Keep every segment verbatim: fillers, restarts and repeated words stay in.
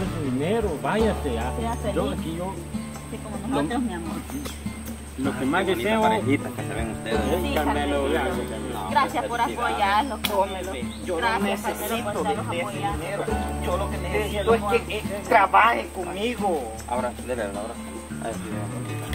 agarre su dinero, váyase. Ah. Sea feliz. Yo aquí yo... Sí, como nosotros, mi amor. Lo que más Qué bonita deseo... parejita que se ven ustedes. Sí, Sí, Carmelo, Carmelo. gracias, Carmelo. No, Gracias por felicidades. apoyarlo, Carmelo. Yo no Gracias, Carmelo, necesito por de, estarnos de ese apoyando. dinero. Yo lo que necesito es que él trabaje conmigo. Ahora, dele el abrazo. Ay, sí, bonita.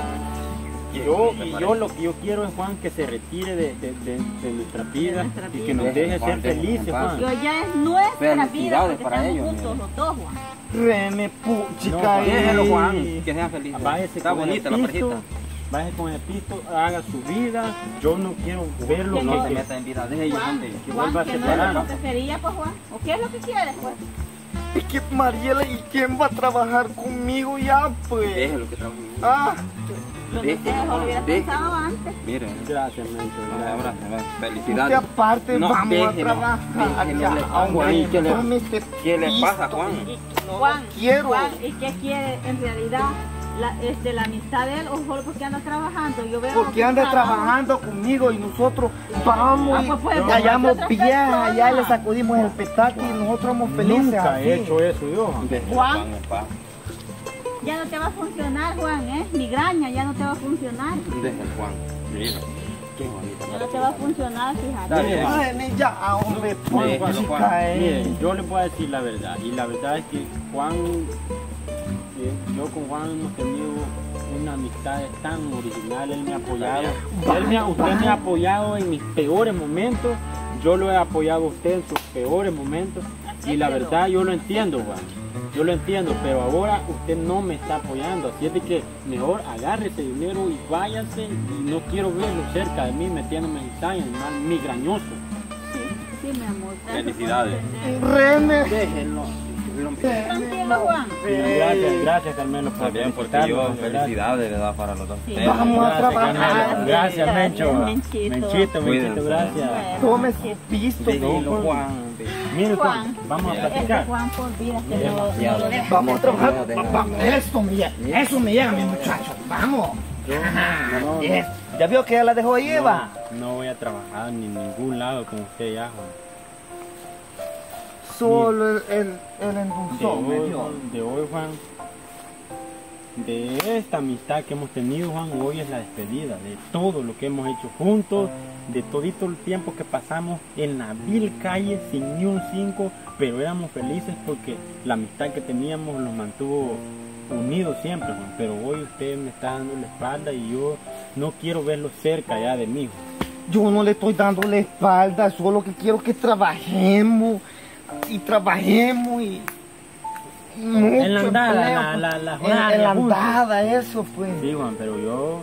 Yo, y yo lo que yo quiero es, Juan, que se retire de, de, de, de nuestra vida nuestra y vida. que nos Deje, deje Juan, ser deje en felices, paz. Juan. Yo ya es nuestra vida Felicidades porque para estamos ellos, juntos mira. los dos, Juan. Reme, puchica. No, Déjelo, eh. Juan, que sea feliz. Váyase Está con bonita el la pisto, parejita. váyase con el pisto, haga su vida. Yo no quiero verlo Que No que se se meta en vida de ellos, Juan, hombre. que Juan, vuelva a que no es separar. lo que quería, pues, Juan. ¿O qué es lo que quieres, pues? Es que Mariela, ¿y quién va a trabajar conmigo ya, pues? Déjelo que trabaje. Ah, Lo que ustedes lo hubieran Deje. pensado antes. Mire, Gracias, Mencho. un gracias. abrazo, abrazo. que Felicidades. aparte No, vamos déjelo, a trabajar. déjelo, Ya, le- hombre, Juan, ¿qué le- dame este ¿Qué le pisto. pasa, Juan? No Juan, quiero. Juan, ¿y qué quiere en realidad? La, este, la amistad de él o solo porque anda trabajando. Yo veo Porque que anda trabaja. trabajando conmigo y nosotros vamos Ah, y pues puede y hallamos otra viejas, persona. allá le sacudimos el petaco y nosotros somos felices. Nunca así. he hecho eso yo, Juan. Déjelo, Juan. Juan, en paz. Ya no te va a funcionar, Juan, ¿eh? Migraña, ya no te va a funcionar. Déjelo, Juan. Mira, qué bonita Ya no te va a parejita. funcionar, fíjate. Dale. Ay, ni ya, hombre, Juan, Déjalo, Juan, Juan. puchica, eh. Miren, yo le voy a decir la verdad. Y la verdad es que Juan, eh, yo con Juan hemos tenido una amistad tan original. Él me ha apoyado. Él me ha- usted me ha apoyado en mis peores momentos. Yo lo he apoyado a usted en sus peores momentos. Y la verdad yo lo entiendo, Juan. Yo lo entiendo, pero ahora usted no me está apoyando. Así es de que mejor agarre ese dinero y váyase. Y no quiero verlo cerca de mí metiéndome en cizaña, en mal migrañoso. Sí, sí, mi amor. Gracias por Felicidades. entender. Reme. Déjenlo. Tranquilo, Juan. Gracias, gracias Carmelo por También porque felicitarnos, yo, de verdad. felicidades, ¿verdad? Para los dos. Sí. ustedes. Vamos a Gracias, trabajar. Carmelo. Gracias, Mencho. Menchito. Menchito, Menchito, Cuídense. gracias. Tome su pisto. Déjelo, Juan. Juan. Mire, Juan, Juan, vamos a este platicar. Juan por vida que no, Demasiado. no lo deja. Vamos a trabajar. Déjalo, déjalo. Vamos, Eso me llega, eso me llega, mi muchacho. Vamos. Yo no, Yes. ¿Ya vio que ya la dejó ahí, Eva? no, no voy a trabajar ni en ningún lado con usted ya, Juan. Solo el, el, el De endulzón me hoy, dio. de hoy, Juan, de esta amistad que hemos tenido, Juan, hoy es la despedida de todo lo que hemos hecho juntos, de todito el tiempo que pasamos en la vil calle sin ni un cinco, pero éramos felices porque la amistad que teníamos nos mantuvo unidos siempre, Juan. Pero hoy usted me está dando la espalda y yo no quiero verlo cerca ya de mí, Juan. Yo no le estoy dando la espalda, solo que quiero que trabajemos y trabajemos y... mucho En la andada, empleo, la- pues. la- la en, jornada en la juntos. andada, eso pues. Sí, Juan, pero yo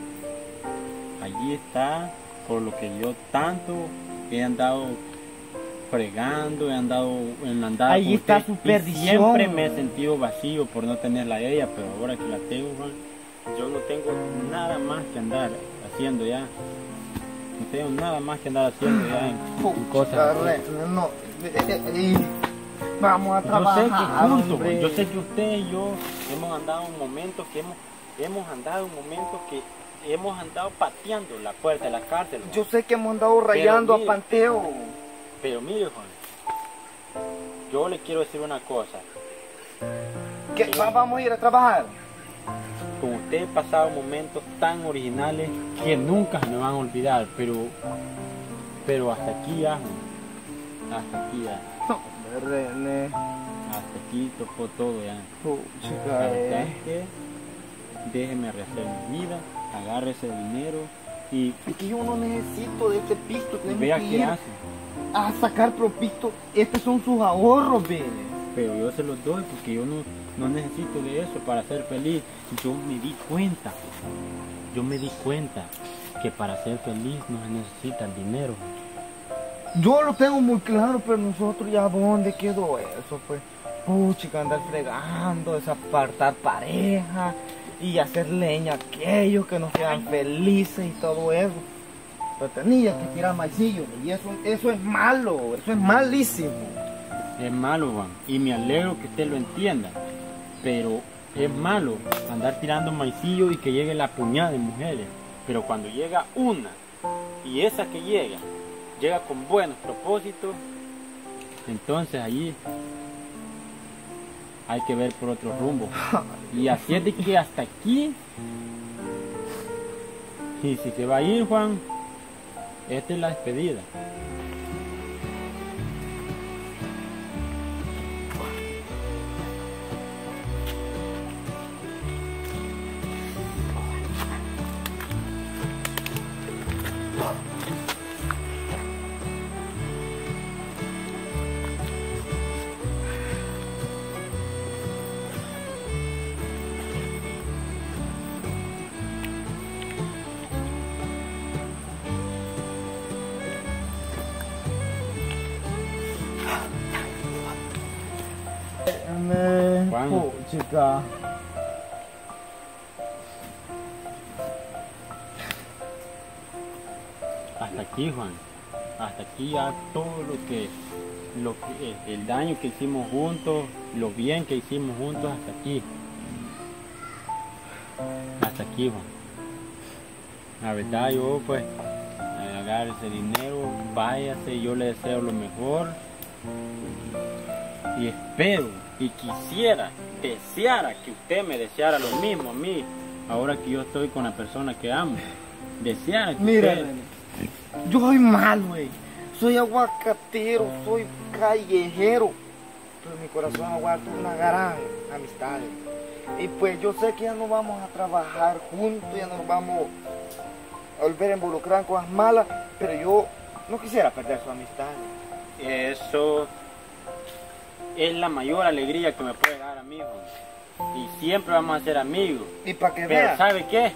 allí está por lo que yo tanto he andado fregando, he andado en la andada. Ahí con está usted, su y perdición. siempre me he sentido vacío por no tenerla a ella, pero ahora que la tengo, Juan, yo no tengo nada más que andar haciendo ya. No tengo nada más que andar haciendo ya en, en cosas. Pucha, así. re- no, eh, eh, eh, vamos a Yo sé trabajar. que juntos, hombre. yo sé que usted y yo hemos andado en momentos que hemos, hemos andado en momentos que hemos andado pateando la puerta de la cárcel. Juan. Yo sé que hemos andado rayando mire, a Panteo. Pero mire, Juan, yo le quiero decir una cosa. ¿Qué, va- vamos a ir a trabajar. Con usted he pasado momentos tan originales que nunca se me van a olvidar, pero, pero hasta aquí ya, Juan. Hasta aquí ya, No, René. hasta aquí tocó todo ya. Pucha, La verdad eh. es que déjeme rehacer mi vida, agarre ese dinero y Es que yo no necesito de este pisto. Tenemos vea que qué ir hace. a sacar propito. Estos son sus ahorros, ve. Pero yo se los doy porque yo no, no necesito de eso para ser feliz. Yo me di cuenta, yo me di cuenta que para ser feliz no se necesita el dinero. Yo lo tengo muy claro, pero nosotros ya dónde quedó eso, pues. Pucha, andar fregando, desapartar pareja y hacer leña a aquellos que no sean felices y todo eso. Pero tenía que tirar maicillo y eso, eso es malo, eso es malísimo. Es malo, Juan, y me alegro que usted lo entienda, pero es malo andar tirando maicillo y que llegue la puñada de mujeres. Pero cuando llega una, y esa que llega, llega con buenos propósitos, entonces allí, hay que ver por otro rumbo. Y así es de que hasta aquí, y si se va a ir, Juan, esta es la despedida. Juan. Oh, chica. Hasta aquí, Juan. Hasta aquí ya todo lo que, lo que, el daño que hicimos juntos, lo bien que hicimos juntos, hasta aquí. Hasta aquí, Juan. La verdad, yo pues, agarre ese dinero, váyase, yo le deseo lo mejor. Y espero y quisiera, deseara que usted me deseara lo mismo a mí, ahora que yo estoy con la persona que amo. Deseara que Mira, usted... René, yo soy mal, güey. Soy aguacatero, soy callejero. Pero en mi corazón aguardo una gran amistad. Y pues yo sé que ya no vamos a trabajar juntos, ya no nos vamos a volver a involucrar en cosas malas, pero yo no quisiera perder su amistad. Eso es la mayor alegría que me puede dar a mí, Juan. Y siempre vamos a ser amigos. Y para que Pero vean, ¿sabe qué?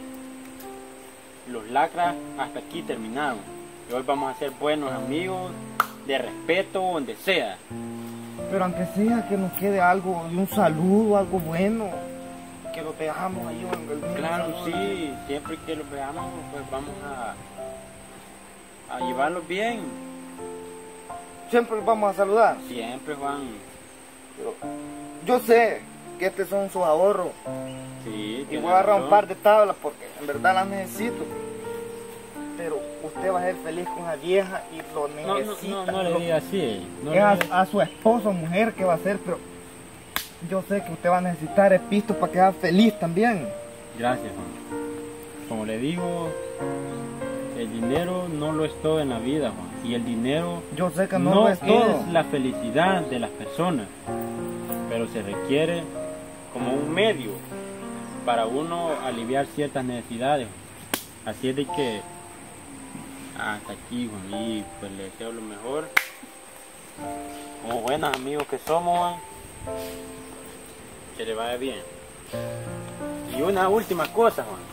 Los lacras hasta aquí terminaron. Y hoy vamos a ser buenos amigos, de respeto, donde sea. pero aunque sea que nos quede algo, de un saludo, algo bueno, que lo veamos ahí en el mismo Claro, salón. sí, siempre que los veamos, pues vamos a, a llevarlos bien. Siempre los vamos a saludar. Siempre, Juan. Pero yo sé que estos son sus ahorros. Sí, Y tiene voy a agarrar un razón. par de tablas porque en verdad las necesito. Pero usted va a ser feliz con la vieja y lo No, no, necesita. no, no le Lo- diga así. No es le a, diga- a su esposo o mujer que va a ser, pero yo sé que usted va a necesitar el pisto para quedar feliz también. Gracias, Juan. Como le digo, el dinero no lo es todo en la vida, Juan. Y el dinero Yo sé que no, no lo es todo. es la felicidad de las personas, pero se requiere como un medio para uno aliviar ciertas necesidades. Así es de que hasta aquí, Juan, y pues le deseo lo mejor. Como buenos amigos que somos, Juan, que le vaya bien. Y una última cosa, Juan.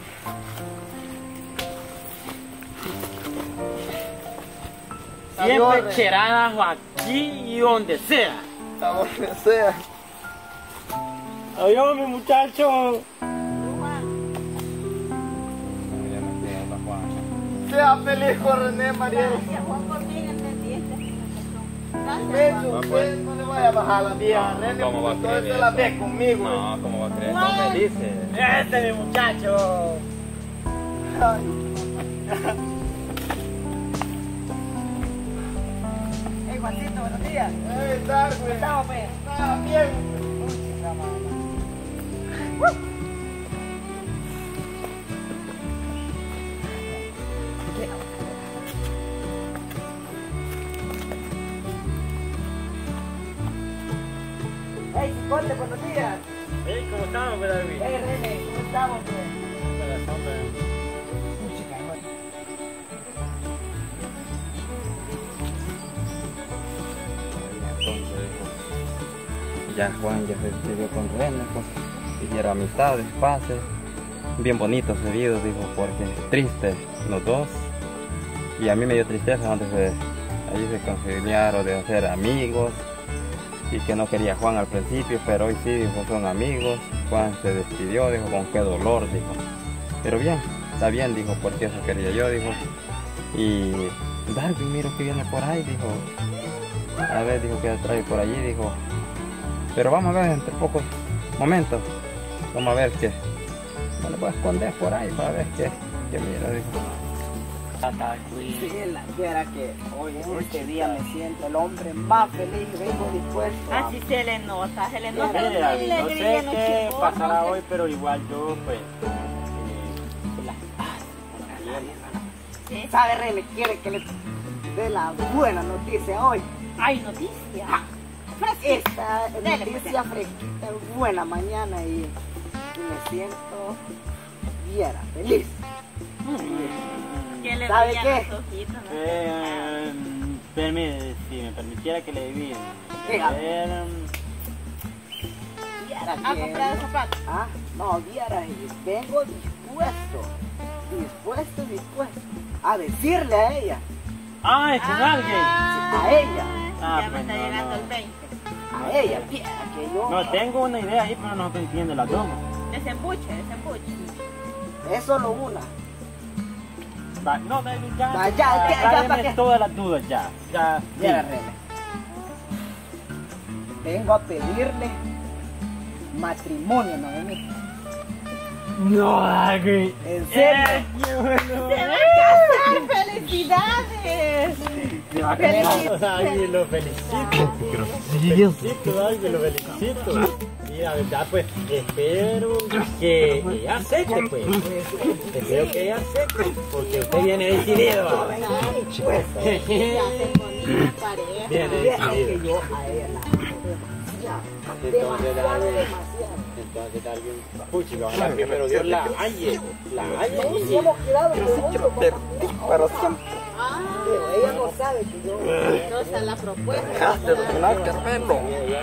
Siempre Adiós, cheradas aquí y donde sea. A donde sea. Adiós, mi muchacho. Ya no queda la Juan. Sea feliz con René, Mariel. Gracias, Juan, por fin entendiste. Gracias, Menso, Juan. usted no le vaya a bajar a la vieja. No, René, ¿cómo va a porque creer usted se la eso? ve conmigo. No, ¿cómo va a creer? Juan. No me dice. Este es mi muchacho. Hey, Juancito, buenos días. Eh, tal, güey. Estamos, pues. Está bien. Hey, Chicote, buenos días. Hey, ¿cómo estamos, pues, David? Hey, René, ¿cómo estamos, pues? Corazón, pues. Entonces dijo, ya Juan ya se despidió con René, pues hiciera amistades, pases, bien bonitos seguidos, dijo, porque tristes los dos. Y a mí me dio tristeza donde se, ahí se conciliaron de hacer amigos, y que no quería Juan al principio, pero hoy sí, dijo, son amigos. Juan se despidió, dijo, con qué dolor, dijo. Pero bien, está bien, dijo, porque eso quería yo, dijo. Y Darwin, miro que viene por ahí, dijo. A ver, dijo que trae por allí, dijo. Pero vamos a ver entre pocos momentos. Vamos a ver qué. No le voy a esconder por ahí para ver qué, qué mira, dijo. Sí, la quiera que hoy, este día me siento el hombre más feliz, vengo dispuesto a... Así se le nota, se le nota Mire, una David, no alegría sé en los qué chicos, pasará no sé. hoy, pero igual yo, pues, eh, las Sí. ¿Sabe, René? Quiere que le dé la buena noticia hoy. Hay noticias. Esta Dele, noticia fresquita, buena mañana y, y me siento viera feliz. Que le ¿Sabe brillan qué? los ojitos, no sé. Eh, permite, si me permitiera que le adivine. Dígame. Eh, Viera ¿Ha que- comprado zapatos? Ah, no, viera, y vengo dispuesto, dispuesto, dispuesto a decirle a ella, Ah, es con alguien. a ella, Ah, Ya me pues está no, llegando no. el veinte. a ella, viera que yo... No, tengo una idea ahí, pero no se entiende las dos. Desembuche, desembuche. Es solo una. Va, no, David, ya. Va, ya, ya, ya, acláreme ¿para qué? todas las dudas, ya. Ya. Viera, sí. René. Vengo a pedirle matrimonio, ¿no? De mí. No, David. ¿En serio? Eh, qué bueno. ¡Se va a casar! ¡Felicidades! Se va a casar, David, lo felicito. Felicito, David, lo felicito. Y la verdad, pues, espero que ella acepte, pues. Espero que ella acepte, porque usted viene decidido. Pues, Ya se ponía pareja. Viene viera que decidido. yo a ella la demasiado, Entonces, demasiado, David, demasiado. entonces, David, puchica, ojalá primero Dios la halle, la halle. Todos y- hemos quedado en Yo quiero ver para siempre. pero ella no sabe que yo... Entonces la propuesta. Dejaste de sonar que pelo.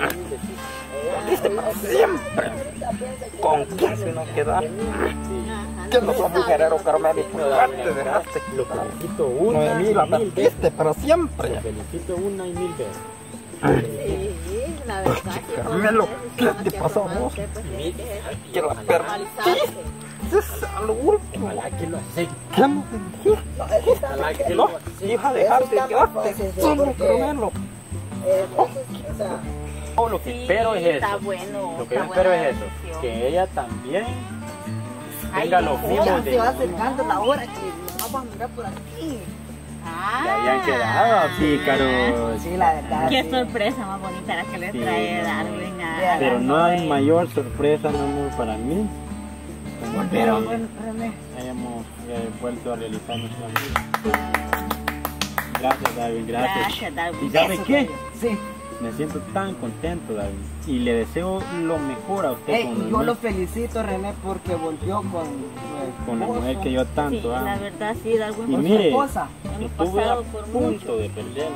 Viste para siempre. ¿Con quién se nos queda? Yo no soy mujerero, Carmelo. Te dejaste. Lo felicito una Noemí, y la mil veces. perdiste para siempre. Lo felicito una y mil veces. Sí, la verdad que Carmelo, con ¿qué ustedes te que pasó a formar vos? usted, pues, tiene que Que la normalizarse. perdiste. Es a lo último. Ojalá que lo acepte. ¿Qué nos dijiste? Ojalá que No, lo acepte. hija, dejaste de quedarte solo, Carmelo. Entonces, o sea, Oh, lo que Sí, espero es está eso. bueno. Lo que está yo espero buena es eso. decisión. Que ella también Ay, tenga los no, mismos ya de. se va acercando la hora que nos vamos a mirar por aquí. Ah, Ya habían quedado, pícaros. Sí, la verdad. Qué sí. sorpresa más bonita la que le Sí, trae no. Darwin a Pero Pero a no hay Noé. mayor sorpresa, mi amor, para mí. como Volvieron, que René. hayamos eh, vuelto a realizar nuestra vida. Gracias, David, gracias. Gracias, Darwin. ¿Y sabe Eso, qué? Sí. Me siento tan contento, David. Y le deseo lo mejor a usted Ey, con, y yo lo felicito, René, porque volvió con, con la mujer que yo Sí, tanto la amo. verdad sí, Darwin. Y con su mire, esposa. hemos estuve a pasado por punto mucho. de perderla.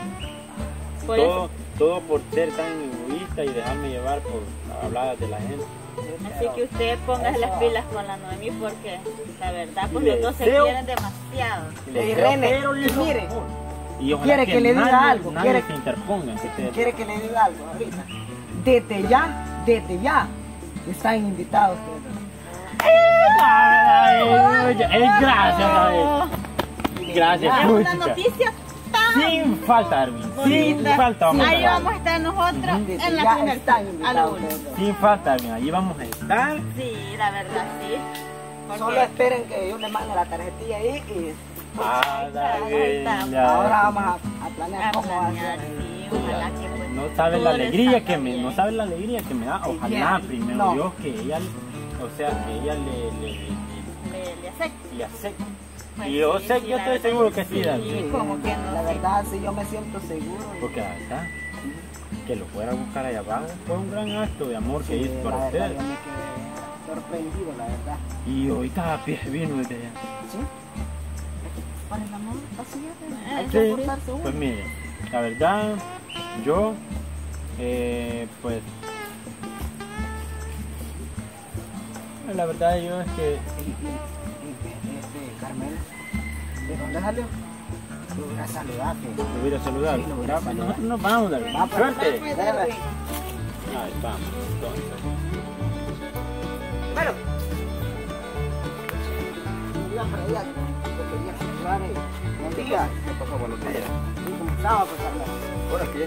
Por Todo, eso. todo por ser tan egoísta y dejarme llevar por habladas de la gente. Así que usted póngase las pilas con la Noemí porque la verdad pues Le los dos se deseo- quieren demasiado. Le Ey, deseo René, pero y lo mire, mejor. Y ojalá quiere que le diga nadie, algo, nadie quiere- se interponga. Que te- ¿Quiere que le diga algo ahorita? Desde ya, desde ya, están invitados ustedes. Ay, oye, eh, gracias, David. Gracias, Es una puchica. noticia tan Sin falta, Armin. Sin bonita. falta, vamos a Ahí estar. vamos a estar nosotros Desde en la ya primera están a lo invitados último. ustedes. Sin falta, Armin. Allí vamos a estar. Sí, la verdad sí. Porque Solo esperen que yo le mande la tarjetilla ahí y Ah, David, ya. ahora vamos a, a a planear cómo va a planear, ser. sí, ojalá que pues, No sabes la todo le alegría salga que me, bien. no sabes la alegría que me da. Ojalá bien. primero No. Dios que ella, o sea, que ella le, le, le, le, le acepto. le, le acepte. Pues Y yo sí, sé, sí, yo la estoy verdad seguro que que sí, sí. David. Sí, como que no, La sí. verdad, sí, yo me siento seguro. Porque la verdad, que lo fuera a buscar allá abajo fue un gran acto de amor que Sí, hizo la para verdad, usted. yo me quedé sorprendido, la verdad. Y ahorita a pie vino desde allá. ¿Sí? Para el amor, así es. Hay Sí. que portarse uno. Pues mire, la verdad, yo, eh, pues, la verdad yo es que, Y, y, y, este, Carmela, ¿de dónde salió? Lo voy a saludar. que- lo voy a saludar. Sí, lo voy a Ya, pues, saludar. nosotros nos vamos, David. Va, pues, Suerte. Pues, Dale, Darwin. Ay, vamos, entonces. Bueno, un día para allá, lo quería saludar. eh. Buen día. ¿Qué pasó? Buenos días. ¿Y cómo estaba, pues, Carmela? Por aquí.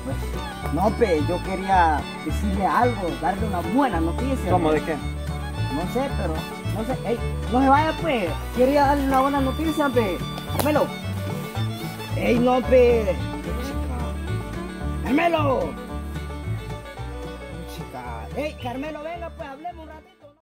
pues. No, pe, yo quería decirle algo, darle una buena noticia. ¿Cómo? pe. ¿De qué? No sé, pero, no sé, ey, no se vaya, pues. Quería darle una buena noticia, pe. Carmelo. Ey, no, pe. Chica. Carmelo. Chica. Ey, Carmelo, venga, pues, hablemos un ratito.